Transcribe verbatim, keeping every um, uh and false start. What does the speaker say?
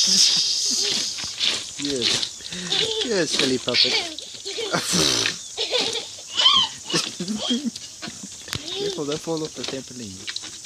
Yes. Yes, silly puppet. Careful, don't fall off the trampoline.